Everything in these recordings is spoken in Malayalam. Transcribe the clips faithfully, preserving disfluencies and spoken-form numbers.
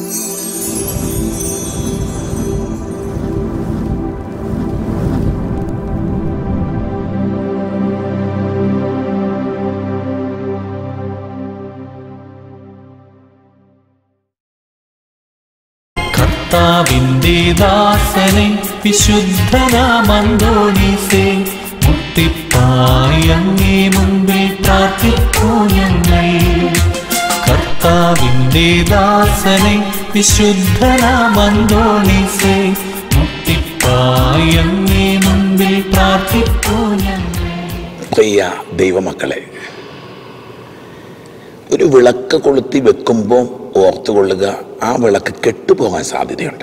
കർത്താവിന്റെ ദാസനെ വിശുദ്ധനാം അന്തോണീസേ, മുട്ടിപ്പായി അങ്ങേ മുമ്പിൽ പ്രാർത്ഥിക്കൂ ഞങ്ങൾ. കർത്താവിന്റെ ദാസനെ വിശുദ്ധനാം അന്തോണീസേ, മുട്ടിപ്പായി അങ്ങേ മുമ്പിൽ പ്രാർത്ഥിക്കൂ ഞങ്ങൾ. പ്രിയ ദൈവമക്കളെ, ഒരു വിളക്ക് കൊളുത്തി വെക്കുമ്പോൾ ഓർത്തുകൊള്ളുക, ആ വിളക്ക് കെട്ടുപോകാൻ സാധ്യതയുണ്ട്.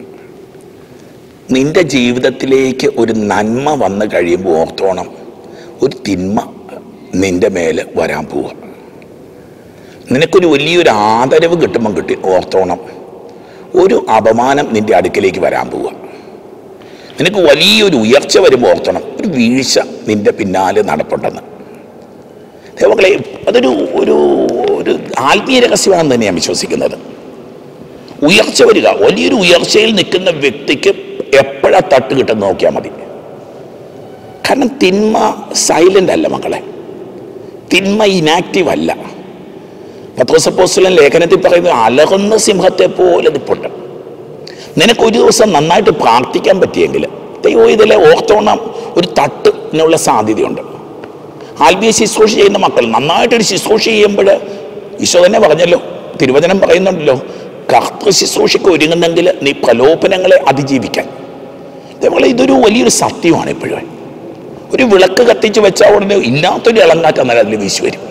നിന്റെ ജീവിതത്തിലേക്ക് ഒരു നന്മ വന്നു കഴിയുമ്പോൾ ഓർത്തോണം, ഒരു തിന്മ നിന്റെ മേലെ വരാൻ പോവുക. നിനക്കൊരു വലിയൊരു ആദരവ് കിട്ടുമ്പം കിട്ടി ഓർത്തോണം, ഒരു അപമാനം നിന്റെ അടുക്കിലേക്ക് വരാൻ പോവുക. നിനക്ക് വലിയൊരു ഉയർച്ച വരുമ്പോൾ ഓർത്തോണം, ഒരു വീഴ്ച നിന്റെ പിന്നാലെ നടപ്പുണ്ടെന്ന്. ദൈവങ്ങളെ, അതൊരു ഒരു ഒരു ആത്മീയ രഹസ്യമാണെന്ന് തന്നെയാണ് വിശ്വസിക്കുന്നത്. ഉയർച്ച വരിക, വലിയൊരു ഉയർച്ചയിൽ നിൽക്കുന്ന വ്യക്തിക്ക് എപ്പോഴാ തട്ട് കിട്ടുന്ന നോക്കിയാൽ മതി. കാരണം തിന്മ സൈലന്റ് അല്ല മക്കളെ, തിന്മ ഇനാക്റ്റീവ് അല്ല. പത്രോസ് അപ്പോസ്തലൻ ലേഖനത്തിൽ പറയുന്നത് അലറുന്ന സിംഹത്തെ പോലെ നിൽപ്പുണ്ട്. നിനക്കൊരു ദിവസം നന്നായിട്ട് പ്രാർത്ഥിക്കാൻ പറ്റിയെങ്കിൽ ദൈവം ഇതിലെ ഓർത്തോണം, ഒരു തട്ടിനുള്ള സാധ്യതയുണ്ട്. ആത്മീയ ശുശ്രൂഷ ചെയ്യുന്ന മക്കൾ നന്നായിട്ടൊരു ശുശ്രൂഷ ചെയ്യുമ്പോൾ ഈശോ തന്നെ പറഞ്ഞല്ലോ, തിരുവചനം പറയുന്നുണ്ടല്ലോ, കർത്തൃ ശുശ്രൂഷയ്ക്ക് ഒരുങ്ങുന്നെങ്കിൽ നീ പ്രലോഭനങ്ങളെ അതിജീവിക്കാൻ. അതേപോലെ ഇതൊരു വലിയൊരു സത്യമാണ്. ഇപ്പോഴും ഒരു വിളക്ക് കത്തിച്ച് വെച്ചാൽ ഉടനെ ഇല്ലാത്തൊരു ഇളങ്ങാറ്റം എന്നാൽ അതിൽ വീശി വരും.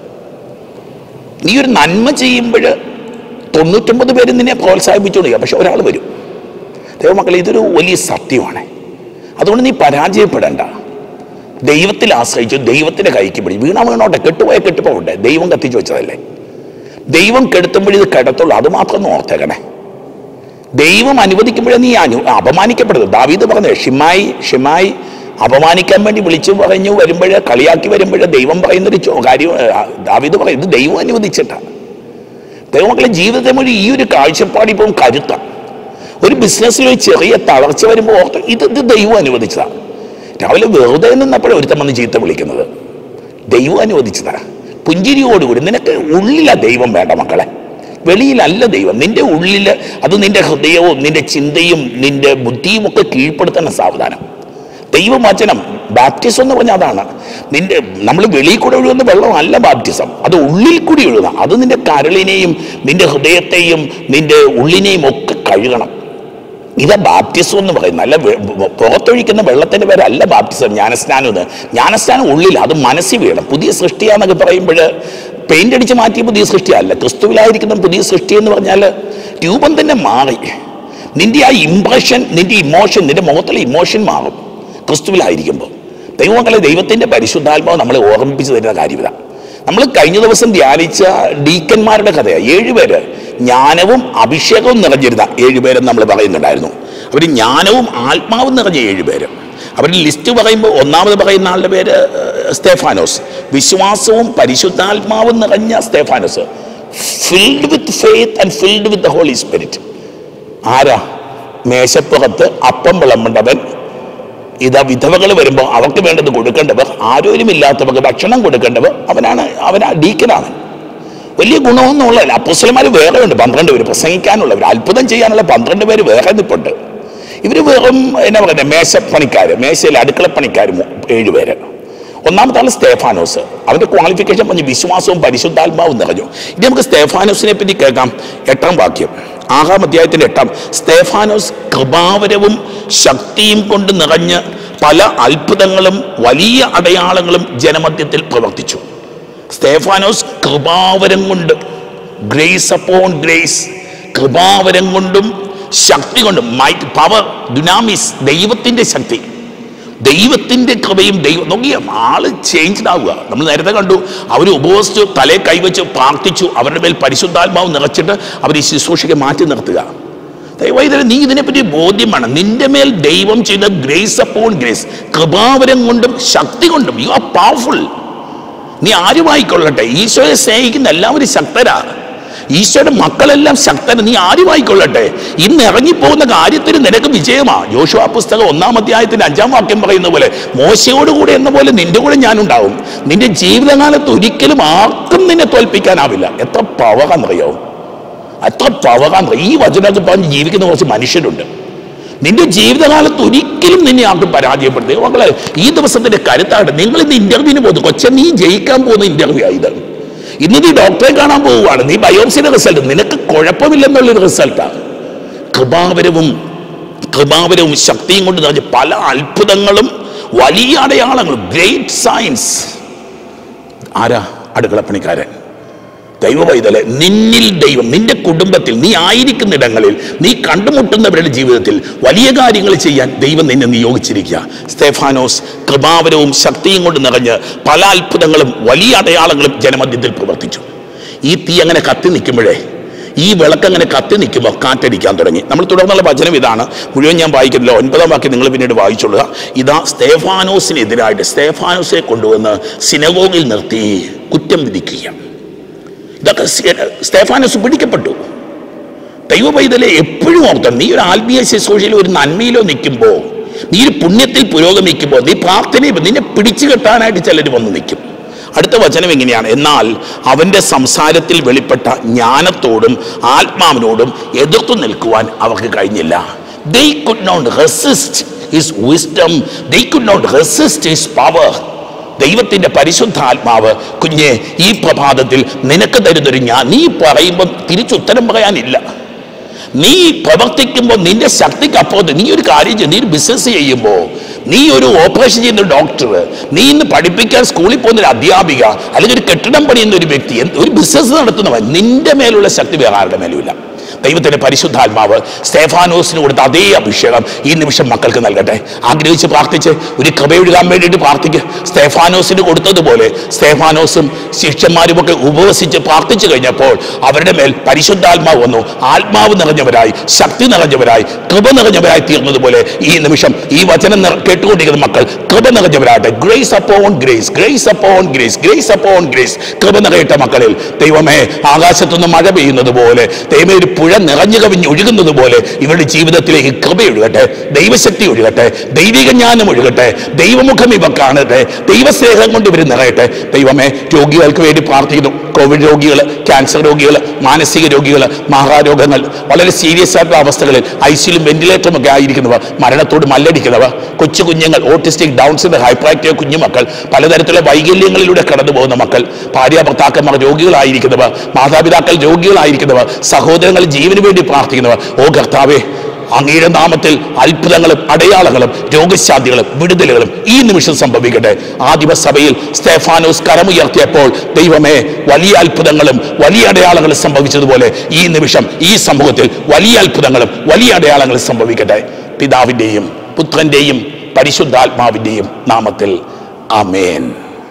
നീ ഒരു നന്മ ചെയ്യുമ്പോൾ തൊണ്ണൂറ്റൊമ്പത് പേര് നിന്നെ പ്രോത്സാഹിപ്പിച്ചുകൊണ്ടിരിക്കുക, പക്ഷെ ഒരാൾ വരും. ദൈവമക്കളെ, ഇതൊരു വലിയ സത്യമാണ്. അതുകൊണ്ട് നീ പരാജയപ്പെടേണ്ട. ദൈവത്തിൽ ആശ്രയിച്ചു, ദൈവത്തിന്റെ കൈക്ക് പിടി. വീണ വീണോട്ടെ, കെട്ടുപോയ കെട്ടുപോകട്ടെ, ദൈവം കത്തിച്ചു വെച്ചതല്ലേ. ദൈവം കെടുത്തുമ്പോഴേ ഇത് കിടത്തുള്ളൂ, അത് മാത്രം ഒന്ന് ഓർത്തേക്കണേ. ദൈവം അനുവദിക്കുമ്പോഴേ നീ അനു അപമാനിക്കപ്പെടുന്നു. ദാവീദ് പറഞ്ഞു, ഷിമായി ഷിമായി അപമാനിക്കാൻ വേണ്ടി വിളിച്ചു പറഞ്ഞു വരുമ്പോഴേ, കളിയാക്കി വരുമ്പോഴേ ദൈവം പറയുന്നൊരു കാര്യം ദാവീദ് പറയും, ഇത് ദൈവം അനുവദിച്ചിട്ടാണ്. ദൈവമക്കളെ, ജീവിതത്തെ മുഴുവൻ ഈ ഒരു കാഴ്ചപ്പാട് ഇപ്പം കരുത്താണ്. ഒരു ബിസിനസ്സിൽ ഒരു ചെറിയ തളർച്ച വരുമ്പോൾ ഓർത്ത് ഇത് ഇത് ദൈവം അനുവദിച്ചതാണ്. രാവിലെ വെറുതെ നിന്നപ്പോഴേ ഒരുത്തം വന്ന് ചീത്ത വിളിക്കുന്നത് ദൈവം അനുവദിച്ചതാ. പുഞ്ചിരിയോടുകൂടി നിനക്ക് ഉള്ളിലാ ദൈവം വേണ്ട മക്കളെ, വെളിയിലല്ല ദൈവം. നിന്റെ ഉള്ളിൽ അത് നിന്റെ ഹൃദയവും നിന്റെ ചിന്തയും നിന്റെ ബുദ്ധിയും ഒക്കെ കീഴ്പ്പെടുത്തുന്ന സാവധാനം. ദൈവവചനം ബാപ്റ്റിസം എന്ന് പറഞ്ഞാൽ അതാണ്. നിന്റെ നമ്മൾ വെളിയിൽ കൂടെ ഒഴുകുന്ന വെള്ളമല്ല ബാപ്റ്റിസം, അത് ഉള്ളിൽ കൂടി ഒഴുകുക. അത് നിന്റെ കരളിനെയും നിന്റെ ഹൃദയത്തെയും നിന്റെ ഉള്ളിനെയും ഒക്കെ കഴുകണം. ഇതാ ബാപ്റ്റിസം എന്ന് പറയുന്നത്. അല്ല പുറത്തൊഴിക്കുന്ന വെള്ളത്തിന്റെ പേരല്ല ബാപ്റ്റിസം, ജ്ഞാനസ്നാനം. എന്ന് ജ്ഞാനസ്നാനം ഉള്ളിൽ, അത് മനസ്സിൽ വീണം. പുതിയ സൃഷ്ടിയാന്നൊക്കെ പറയുമ്പോൾ പെയിന്റ് അടിച്ച് മാറ്റിയ പുതിയ സൃഷ്ടിയല്ല. ക്രിസ്തുവിലായിരിക്കുന്ന പുതിയ സൃഷ്ടി എന്ന് പറഞ്ഞാൽ രൂപം തന്നെ മാറി. നിന്റെ ആ ഇംപ്രഷൻ, നിന്റെ ഇമോഷൻ, നിന്റെ മുഖത്തിലെ ഇമോഷൻ മാറും ക്രിസ്തുവിലായിരിക്കുമ്പോൾ. ദൈവമക്കളെ, ദൈവത്തിന്റെ പരിശുദ്ധാത്മാവ് നമ്മളെ ഓർമ്മിപ്പിച്ചു തരുന്ന കാര്യം ഇതാ. നമ്മൾ കഴിഞ്ഞ ദിവസം ധ്യാനിച്ച ഡീക്കന്മാരുടെ കഥയാണ്. ഏഴുപേര് ജ്ഞാനവും അഭിഷേകവും നിറഞ്ഞിരുന്ന ഏഴുപേരെന്ന് നമ്മൾ പറയുന്നുണ്ടായിരുന്നു. അവർ ജ്ഞാനവും ആത്മാവും നിറഞ്ഞ ഏഴുപേര്. അവരുടെ ലിസ്റ്റ് പറയുമ്പോൾ ഒന്നാമത് പറയുന്ന ആളുടെ പേര് സ്തേഫാനോസ്. വിശ്വാസവും പരിശുദ്ധാത്മാവും നിറഞ്ഞ Stephanos, filled with faith and filled with the holy spirit. ആരാ? മേശപ്പുറത്ത് അപ്പം വിളമ്പേണ്ടവൻ, ഇതാ വിധവകൾ വരുമ്പോൾ അവർക്ക് വേണ്ടത് കൊടുക്കേണ്ടവർ, ആരോരുമില്ലാത്തവർക്ക് ഭക്ഷണം കൊടുക്കേണ്ടവർ, അവനാണ് അവനാ ഡീക്കനാണ്. വലിയ ഗുണമൊന്നുമുള്ളതല്ല. അപ്പോസ്തലന്മാർ വേറെ ഉണ്ട്, പന്ത്രണ്ട് പേര് പ്രസംഗിക്കാനുള്ളവർ, അത്ഭുതം ചെയ്യാനുള്ള പന്ത്രണ്ട് പേര് വേറെ നിൽപ്പുണ്ട്. ഇവർ വെറും എന്നാ പറയുന്നത് മേശപ്പണിക്കാർ, മേശയിൽ അടുക്കളപ്പണിക്കാർ ഏഴുപേര്. ഒന്നാമത്തെ ആൾ സ്തേഫാനോസ്. അവന്റെ ക്വാളിഫിക്കേഷൻ പറഞ്ഞ് വിശ്വാസവും പരിശുദ്ധാത്മാവും നിറഞ്ഞു. ഇനി നമുക്ക് സ്തേഫാനോസിനെ പറ്റി കേൾക്കാം. എട്ടാം വാക്യം, ആറാം അധ്യായത്തിന്റെ എട്ടാം. സ്തേഫാനോസ് കൃപാവരവും ശക്തിയും കൊണ്ട് നിറഞ്ഞ് പല അത്ഭുതങ്ങളും വലിയ അടയാളങ്ങളും ജനമധ്യത്തിൽ പ്രവർത്തിച്ചു. സ്തേഫാനോസ് കൃപാവരം കൊണ്ട്, ഗ്രേസ് അപ്പോൺ ഗ്രേസ്, കൃപാവരം കൊണ്ടും ശക്തി കൊണ്ടും, മൈറ്റ് പവർ, ഡുനാമിസ്, ദൈവത്തിന്റെ ശക്തി, ദൈവത്തിന്റെ കൃപയും ദൈവം നോക്കിയ ആള് ചേഞ്ച്ഡ് ആവുക. നമ്മൾ നേരത്തെ കണ്ടു, അവർ ഉപവസിച്ചു, തലയെ കൈവച്ച് പ്രാർത്ഥിച്ചു, അവരുടെ മേൽ പരിശുദ്ധാത്മാവ് നിറച്ചിട്ട് അവർ ഈ ശുശ്രൂഷയ്ക്ക് മാറ്റി നിർത്തുക. ദൈവം, നീ ഇതിനെപ്പറ്റി ബോധ്യമാണ്. നിന്റെ മേൽ ദൈവം ചെയ്ത ഗ്രേസ് അപ്പോൺ ഗ്രേസ്, കൃപാവരം കൊണ്ടും ശക്തി കൊണ്ടും, യു ആർ പവർഫുൾ. നീ ആരുമായിക്കൊള്ളട്ടെ, ഈശോയെ സ്നേഹിക്കുന്ന എല്ലാവരും ശക്തരാ. ഈശോയുടെ മക്കളെല്ലാം ശക്തന്, നീ ആരുമായിക്കൊള്ളട്ടെ. ഇന്ന് ഇറങ്ങിപ്പോകുന്ന കാര്യത്തിന് നിനക്ക് വിജയമാ. യോശുവ പുസ്തകം ഒന്നാം അധ്യായത്തിന്റെ അഞ്ചാം വാക്യം പറയുന്ന പോലെ, മോശയോടുകൂടെ എന്ന പോലെ നിന്റെ കൂടെ ഞാനുണ്ടാവും. നിന്റെ ജീവിതകാലത്ത് ഒരിക്കലും ആർക്കും നിന്നെ തോൽപ്പിക്കാനാവില്ല. എത്ര പവറാന്നറിയോ, എത്ര പവറാന്നറിയോ. ഈ വചനത്തിൽ പറഞ്ഞ് ജീവിക്കുന്ന കുറച്ച് മനുഷ്യരുണ്ട്. നിന്റെ ജീവിതകാലത്ത് ഒരിക്കലും നിന്നെ ആർക്കും പരാജയപ്പെടുത്തുക. മക്കളെ, ഈ ദിവസത്തിന്റെ കരുത്താകട്ടെ. നിങ്ങൾ ഇന്ന് ഇന്റർവ്യൂവിന് പോകുന്നു. കൊച്ചെ, നീ ജയിക്കാൻ പോകുന്ന ഇന്റർവ്യൂ ആയത്. ഇന്ന് നീ ഡോക്ടറെ കാണാൻ പോവുകയാണ്. നീ ബയോപ്സിയുടെ റിസൾട്ട്, നിനക്ക് കുഴപ്പമില്ലെന്നുള്ളൊരു റിസൾട്ടാണ്. കൃപാവരവും കൃപാവരവും ശക്തിയും കൊണ്ട് നിറഞ്ഞ പല അത്ഭുതങ്ങളും വലിയ അടയാളങ്ങളും, ഗ്രേറ്റ് സയൻസ്. ആരാ? അടുക്കളപ്പണിക്കാരൻ. ദൈവവൈതലെ, നിന്നിൽ ദൈവം, നിന്റെ കുടുംബത്തിൽ, നീ ആയിരിക്കുന്നിടങ്ങളിൽ, നീ കണ്ടുമുട്ടുന്നവരുടെ ജീവിതത്തിൽ വലിയ കാര്യങ്ങൾ ചെയ്യാൻ ദൈവം നിന്നെ നിയോഗിച്ചിരിക്കുക. സ്തെഫാനോസ് കൃപാവരവും ശക്തിയും കൊണ്ട് നിറഞ്ഞ് പല അത്ഭുതങ്ങളും വലിയ അടയാളങ്ങളും ജനമധ്യത്തിൽ പ്രവർത്തിച്ചു. ഈ തീ അങ്ങനെ കത്തി നിൽക്കുമ്പോഴേ, ഈ വിളക്കങ്ങനെ കത്തി നിൽക്കുമ്പോൾ കാറ്റടിക്കാൻ തുടങ്ങി. നമ്മൾ തുടർന്നുള്ള വചനം ഇതാണ്. മുഴുവൻ ഞാൻ വായിക്കുന്നില്ല, ഒൻപതാം വാക്യം നിങ്ങൾ പിന്നീട് വായിച്ചോളുക. ഇതാ സ്തെഫാനോസിനെതിരായിട്ട് സ്തെഫാനോസിനെ കൊണ്ടുവന്ന് സിനഗോഗിൽ നിർത്തി കുറ്റം വിധിക്കുക. ഇതൊക്കെ സ്തെഫാനോസ് പിടിക്കപ്പെട്ടു. ദൈവവൈതലെ, എപ്പോഴും ഓർത്തണം, നീ ഒരു ആത്മീയ ശുശ്രൂഷയിലോ ഒരു നന്മയിലോ നിൽക്കുമ്പോൾ, നീ ഒരു പുണ്യത്തിൽ പുരോഗമിക്കുമ്പോൾ, നീ പ്രാർത്ഥനയിൽ നിന്നെ പിടിച്ചു കെട്ടാനായിട്ട് ചിലർ വന്ന് നിൽക്കും. അടുത്ത വചനം എങ്ങനെയാണ്? എന്നാൽ അവന്റെ സംസാരത്തിൽ വെളിപ്പെട്ട ജ്ഞാനത്തോടും ആത്മാവിനോടും എതിർത്തു നിൽക്കുവാൻ അവർക്ക് കഴിഞ്ഞില്ല. They could not resist his wisdom. They could not resist his power. ദൈവത്തിന്റെ പരിശുദ്ധാത്മാവ് കുഞ്ഞെ ഈ പ്രഭാതത്തിൽ നിനക്ക് തരുന്നൊരു ഞാൻ, നീ പറയുമ്പോൾ തിരിച്ചുത്തരം പറയാനില്ല. നീ പ്രവർത്തിക്കുമ്പോൾ നിന്റെ ശക്തിക്ക് അപ്പുറത്ത് നീ ഒരു കാര്യം ചെയ്യും. നീ ഒരു ബിസിനസ് ചെയ്യുമ്പോൾ, നീ ഒരു ഓപ്പറേഷൻ ചെയ്യുന്ന ഡോക്ടർ, നീ ഇന്ന് പഠിപ്പിക്കാൻ സ്കൂളിൽ പോകുന്ന ഒരു അധ്യാപിക, അല്ലെങ്കിൽ ഒരു കെട്ടിടം പണിയുന്ന ഒരു വ്യക്തി, ഒരു ബിസിനസ് നടത്തുന്നവൻ, നിന്റെ മേലുള്ള ശക്തി വേറെ ആരുടെ മേലുമില്ല. ദൈവത്തിന്റെ പരിശുദ്ധാത്മാവ് സ്തെഫാനോസിന് കൊടുത്ത അതേ അഭിഷേകം ഈ നിമിഷം മക്കൾക്ക് നൽകട്ടെ. ആഗ്രഹിച്ച് പ്രാർത്ഥിച്ച് ഒരു കൃപയൊഴുകാൻ വേണ്ടിയിട്ട് പ്രാർത്ഥിക്കുക. സ്തെഫാനോസിന് കൊടുത്തതുപോലെ സ്തെഫാനോസും ശിഷ്യന്മാരുമൊക്കെ ഉപവസിച്ച് പ്രാർത്ഥിച്ചു കഴിഞ്ഞപ്പോൾ അവരുടെ മേൽ പരിശുദ്ധാത്മാവ് വന്നു. ആത്മാവ് നിറഞ്ഞവരായി, ശക്തി നിറഞ്ഞവരായി, കൃപ നിറഞ്ഞവരായി തീർന്നതുപോലെ ഈ നിമിഷം ഈ വചനം കേട്ടുകൊണ്ടിരിക്കുന്ന മക്കൾ കൃപ നിറഞ്ഞവരാകട്ടെ. Grace upon grace, grace upon grace, grace upon grace. കൃപ നിറയട്ടെ മക്കളിൽ. ദൈവമേ, ആകാശത്തുനിന്ന് മഴ പെയ്യുന്നത് പോലെ, ദൈവമേ ഒരു പുഴ നിറഞ്ഞു കവിഞ്ഞ് ഒഴുകുന്നത് പോലെ ഇവരുടെ ജീവിതത്തിലേക്ക് കൃപ ഒഴുകട്ടെ, ദൈവശക്തി ഒഴുകട്ടെ, ദൈവിക ജ്ഞാനം ഒഴുകട്ടെ, ദൈവമുഖം ഇവ കാണട്ടെ, ദൈവസ്നേഹം കൊണ്ട് ഇവർ നിറയട്ടെ. ദൈവമേ, രോഗികൾക്ക് വേണ്ടി പ്രാർത്ഥിക്കുന്നു. കോവിഡ് രോഗികൾ, ക്യാൻസർ രോഗികൾ, മാനസിക രോഗികൾ, മാഹാരോഗങ്ങൾ, വളരെ സീരിയസ് ആയിട്ടുള്ള അവസ്ഥകളിൽ ഐസിയിലും വെന്റിലേറ്ററും ഒക്കെ ആയിരിക്കുന്നവർ, മരണത്തോട് മല്ലടിക്കുന്നവർ, കൊച്ചു കുഞ്ഞുങ്ങൾ, autistic, down syndrome, hyperactive കുഞ്ഞുമക്കൾ, പലതരത്തിലുള്ള വൈകല്യങ്ങളിലൂടെ കടന്നു പോകുന്ന മക്കൾ, ഭാര്യ ഭർത്താക്കന്മാർ രോഗികളായിരിക്കുന്നവർ, മാതാപിതാക്കൾ രോഗികളായിരിക്കുന്നവർ, സഹോദരങ്ങൾ ജീവന് വേണ്ടി പ്രാർത്ഥിക്കുന്നവർ, ഓ കർത്താവേ, അങ്ങയുടെ നാമത്തിൽ അത്ഭുതങ്ങളും അടയാളങ്ങളും രോഗശാന്തികളും വിടുതലുകളും ഈ നിമിഷം സംഭവിക്കട്ടെ. ആദിമസഭയിൽ സ്തെഫാനോസ് കരമുയർത്തിയപ്പോൾ ദൈവമേ, വലിയ അത്ഭുതങ്ങളും വലിയ അടയാളങ്ങളും സംഭവിച്ചതുപോലെ ഈ നിമിഷം ഈ സമൂഹത്തിൽ വലിയ അത്ഭുതങ്ങളും വലിയ അടയാളങ്ങളും സംഭവിക്കട്ടെ. പിതാവിൻ്റെയും പുത്രൻ്റെയും പരിശുദ്ധാത്മാവിൻ്റെയും നാമത്തിൽ ആമേൻ.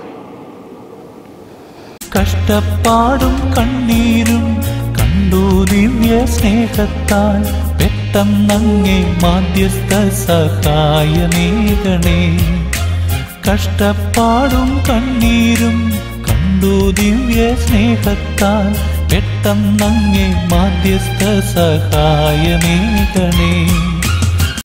കഷ്ടപ്പാടും കണ്ണീരും കണ്ടു ദിവ്യ സ്നേഹത്താൽ പെട്ടെന്നങ്ങേ മാധ്യസ്ഥ സഹായമേകണേ. കഷ്ടപ്പാടും കണ്ണീരും കണ്ടു ദിവ്യ സ്നേഹത്താൽ പെട്ടെന്നങ്ങേ മാധ്യസ്ഥ സഹായമേകണേ.